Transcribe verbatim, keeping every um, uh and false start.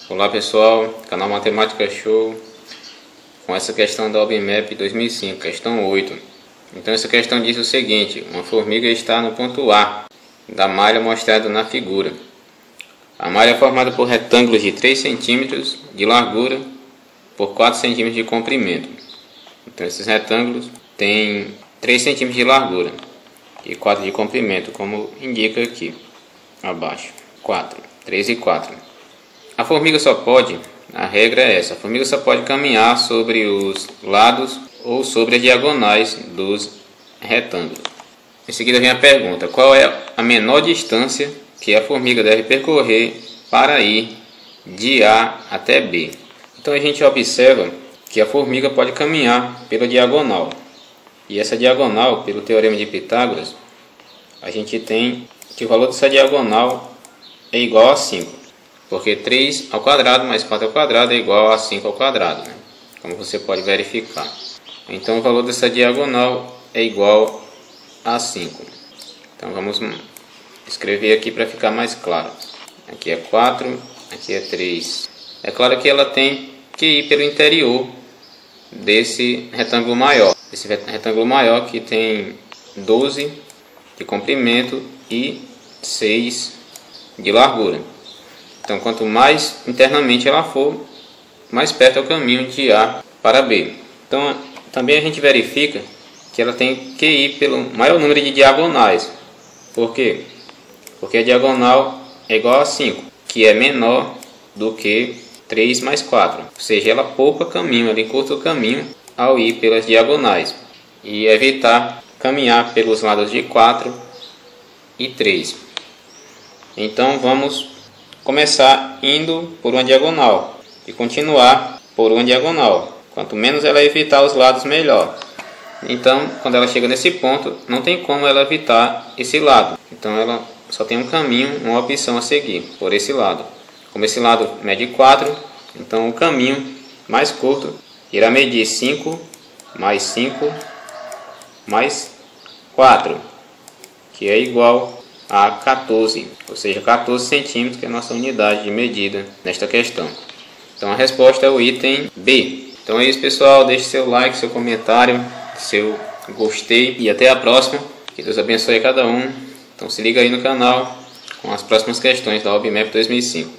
Olá pessoal, canal Matemática Show, com essa questão da OBMAP dois mil e cinco, questão oito. Então essa questão diz o seguinte: uma formiga está no ponto A da malha mostrada na figura. A malha é formada por retângulos de três centímetros de largura por quatro centímetros de comprimento. Então esses retângulos têm três centímetros de largura e quatro de comprimento, como indica aqui abaixo. quatro, três e quatro. A formiga só pode, a regra é essa, a formiga só pode caminhar sobre os lados ou sobre as diagonais dos retângulos. Em seguida vem a pergunta: qual é a menor distância que a formiga deve percorrer para ir de A até B? Então a gente observa que a formiga pode caminhar pela diagonal. E essa diagonal, pelo teorema de Pitágoras, a gente tem que o valor dessa diagonal é igual a cinco. Porque três ao quadrado mais quatro ao quadrado é igual a cinco ao quadrado, né? Como você pode verificar. Então o valor dessa diagonal é igual a cinco. Então vamos escrever aqui para ficar mais claro. Aqui é quatro, aqui é três. É claro que ela tem que ir pelo interior desse retângulo maior. Esse retângulo maior que tem doze de comprimento e seis de largura. Então, quanto mais internamente ela for, mais perto é o caminho de A para B. Então, também a gente verifica que ela tem que ir pelo maior número de diagonais. Por quê? Porque a diagonal é igual a cinco, que é menor do que três mais quatro. Ou seja, ela poupa caminho, ela encurta o caminho ao ir pelas diagonais. E evitar caminhar pelos lados de quatro e três. Então, vamos começar indo por uma diagonal e continuar por uma diagonal. Quanto menos ela evitar os lados, melhor. Então, quando ela chega nesse ponto, não tem como ela evitar esse lado. Então, ela só tem um caminho, uma opção a seguir, por esse lado. Como esse lado mede quatro, então o caminho mais curto irá medir cinco mais cinco mais quatro, que é igual a quatorze, ou seja, quatorze centímetros, que é a nossa unidade de medida nesta questão. Então a resposta é o item B. Então é isso, pessoal, deixe seu like, seu comentário, seu gostei e até a próxima. Que Deus abençoe a cada um. Então se liga aí no canal com as próximas questões da OBMAP dois mil e cinco.